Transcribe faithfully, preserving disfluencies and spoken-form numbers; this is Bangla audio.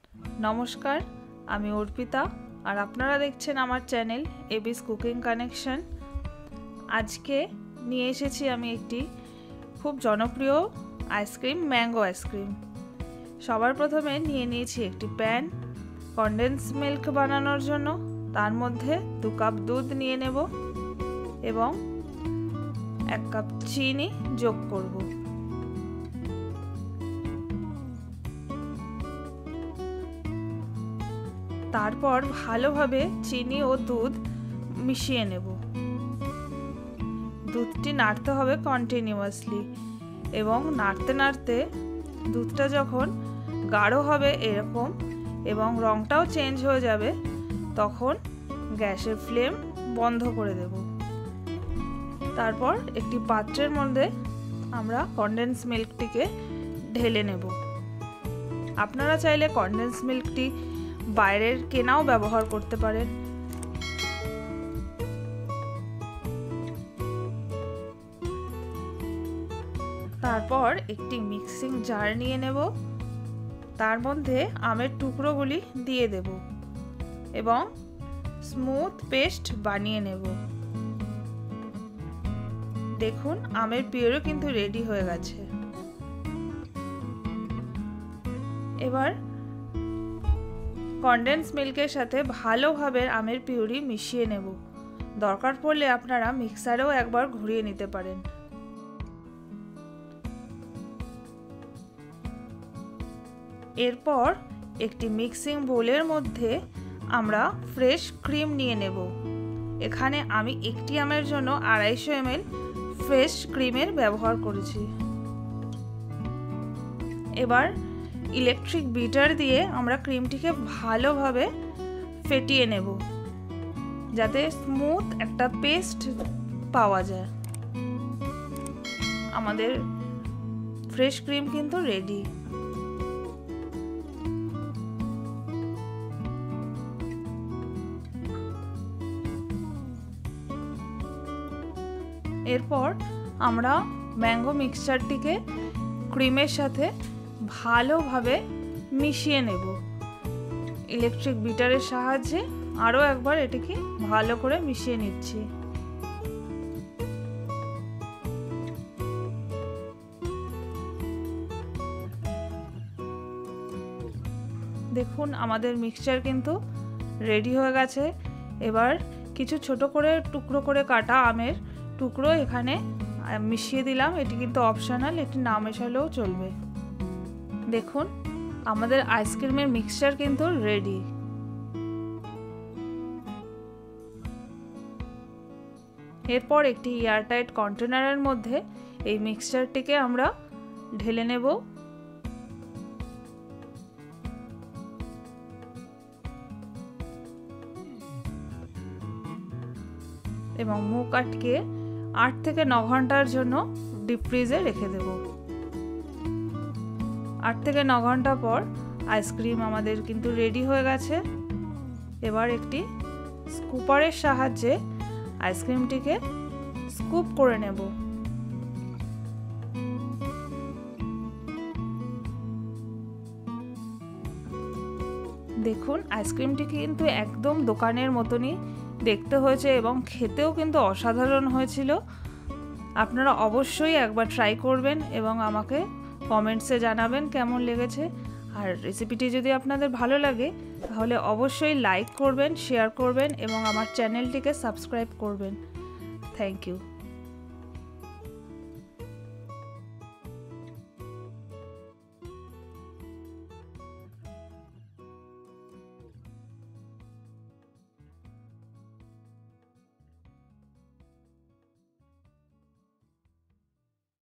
नमस्कार, आमी अर्पिता और आपनारा देखछेन आमार चैनल एबिस कुकिंग कानेक्शन। आज के निये एसेछि आमी एकटी खूब जनप्रिय आइसक्रीम मैंगो आइसक्रीम। सबार प्रथमे निये नियेछि एकटी पैन कन्डेंस मिल्क बानानोर जोन्नो। तार मध्य दो कप दूध निये नेब एबं एक कप चीनी जोग करब। तारपर भालोभाबे चीनी और दूध मिशिए नेब। दूधटी नाड़ते होबे कन्टिन्यूअसली एवं नाड़ते नाड़ते दूधटा जखन गाढ़ो होबे एरकम एवं रंगटाओ चेंज हो जाबे तखन गैसेर फ्लेम बंध करे देब। तारपर एकटी पात्रेर मध्य आमरा कन्डेंस मिल्कटिके ढेले नेब। आपनारा चाइले कन्डेंस मिल्कटी বাইরের কেনাও ব্যবহার করতে পারেন। তারপর একটি মিক্সিং জার নিয়ে নেব। তার মধ্যে আমের টুকরোগুলি দিয়ে দেব এবং স্মুথ পেস্ট বানিয়ে নেব। দেখুন আমের পিউরি কিন্তু রেডি হয়ে গেছে। এবার कन्डेंस मिल्केर साथे भालोभाबे आमेर पिउरी मिशिए नेब। दरकार पड़ले आपनारा मिक्सारेও एकबार घुरिয়ে নিতে পারেন। এরপর একটি মিক্সিং বোলের মধ্যে আমরা ফ্রেশ ক্রিম নিয়ে নেব। এখানে আমি একটি আমের জন্য আড়াইশো এমএল ফ্রেশ ক্রিমের ব্যবহার করেছি। এবার इलेक्ट्रिक बीटार दिए आमरा क्रीमटिके भालोभाबे फेटिए नेब जाते स्मूथ एकटा पेस्ट पावा जाय। आमादेर फ्रेश क्रीम किन्तु रेडी। एरपर आमरा मैंगो मिक्सचारटिके क्रीमेर साथे ভালোভাবে মিশিয়ে নেব। ইলেকট্রিক বিটারের সাহায্যে আরও একবার এটিকে ভালো করে মিশিয়ে নিচ্ছি। দেখুন আমাদের মিক্সচার কিন্তু রেডি হয়ে গেছে। এবার কিছু ছোট করে টুকরো করে কাটা আমের টুকরো এখানে মিশিয়ে দিলাম। এটি কিন্তু অপশনাল, এটি না মেশালেও চলবে। দেখুন আমাদের আইসক্রিমের মিক্সচার কিন্তু রেডি। এরপর একটি এয়ারটাইট কন্টেনারের মধ্যে এই মিক্সচারটিকে আমরা ঢেলে নেব। এবং মুখ আটকে আট থেকে ন ঘন্টার জন্য ডিপ ফ্রিজে রেখে দেব। आठ থেকে ন ঘন্টা পর আইসক্রিম আমাদের কিন্তু রেডি হয়ে গেছে। এবার একটি স্কুপারের সাহায্যে আইসক্রিমটিকে স্কুপ করে নেব। দেখুন আইসক্রিমটি কিন্তু একদম দোকানের মতনই দেখতে হয়েছে এবং খেতেও কিন্তু অসাধারণ হয়েছিল। আপনারা অবশ্যই একবার ট্রাই করবেন এবং আমাকে কমেন্টসে জানাবেন কেমন লেগেছে। আর রেসিপিটি যদি আপনাদের ভালো লাগে তাহলে অবশ্যই লাইক করবেন, শেয়ার করবেন এবং আমার চ্যানেলটিকে সাবস্ক্রাইব করবেন। Thank you.